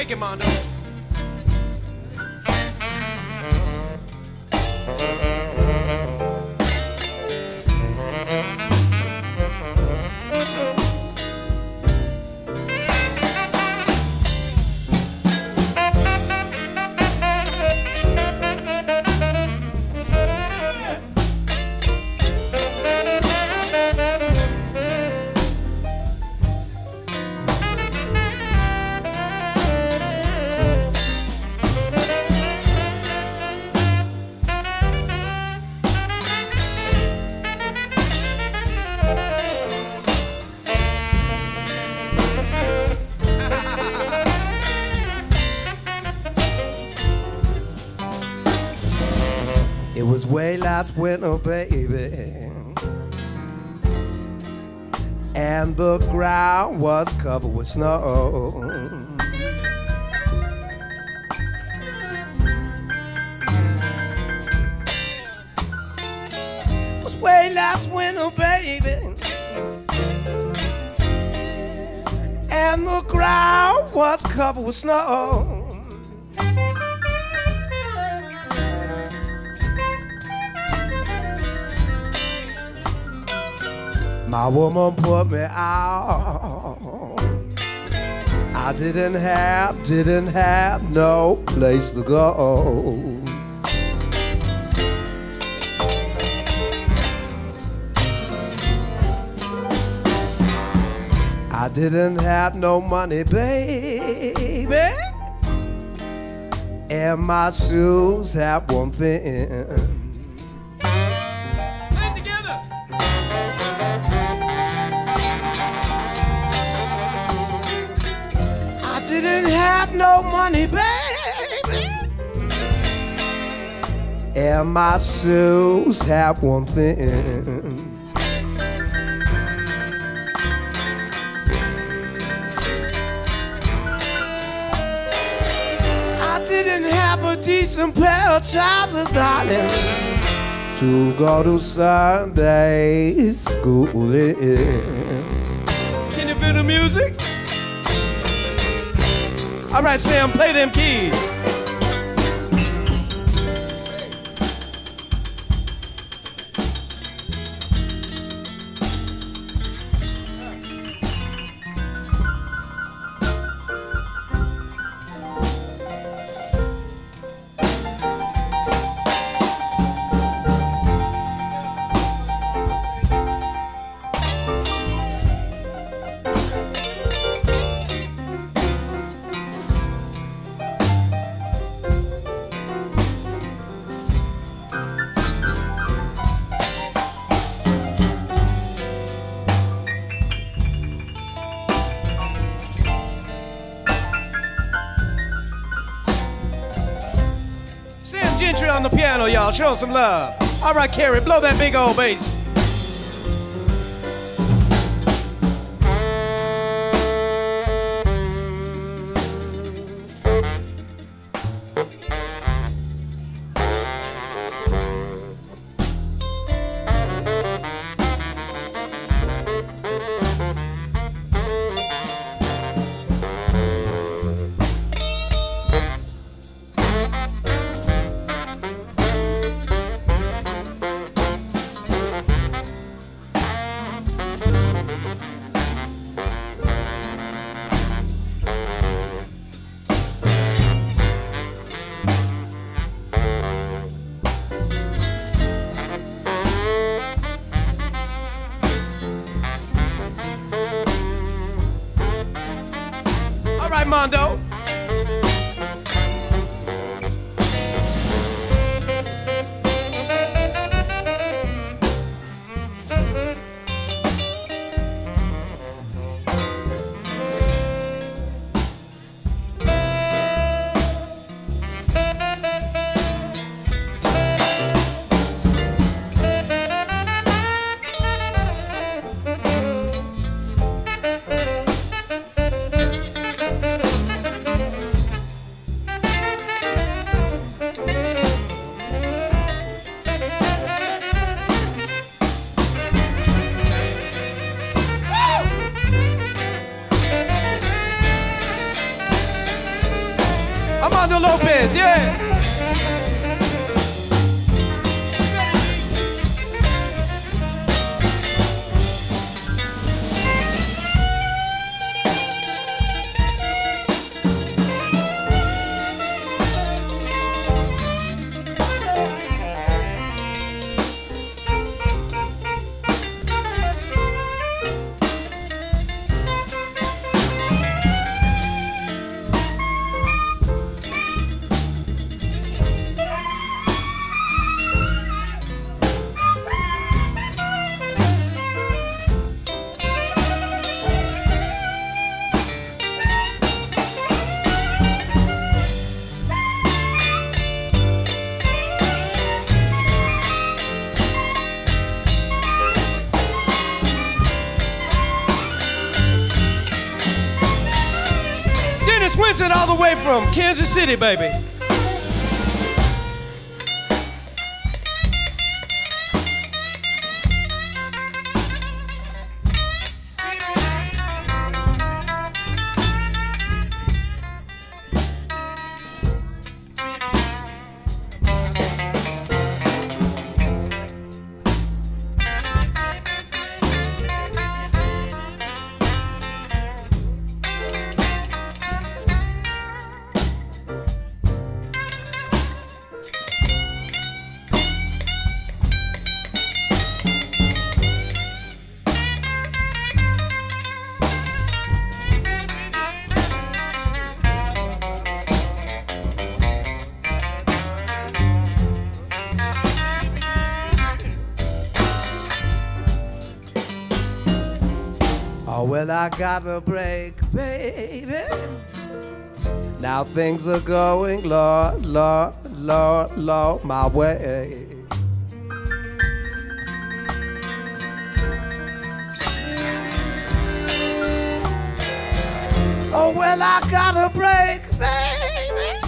Kick it, Mondo. It was way last winter, baby, and the ground was covered with snow. It was way last winter, baby, and the ground was covered with snow. My woman put me out. I didn't have no place to go. I didn't have no money, baby, and my shoes had one thing. Didn't have no money, baby, and my shoes have one thing. I didn't have a decent pair of trousers, darling, to go to Sunday school in. Can you feel the music? All right, Sam, play them keys. Gentry on the piano, y'all. Show him some love. All right, Carrie, blow that big old bass. Alfonso Lopez, yeah. Winston all the way from Kansas City, baby. Oh, well, I got a break, baby. Now things are going, Lord, Lord, Lord, Lord, my way. Oh, well, I got a break, baby.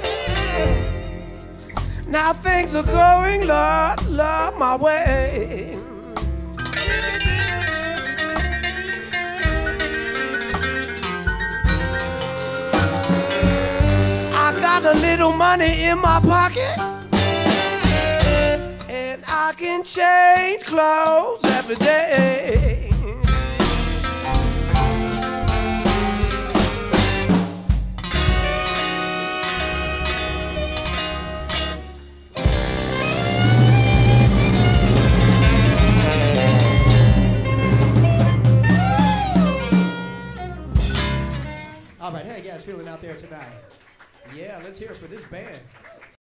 Now things are going, Lord, Lord, my way. I got a little money in my pocket, and I can change clothes every day. All right, how you guys feeling out there tonight? Yeah, let's hear it for this band.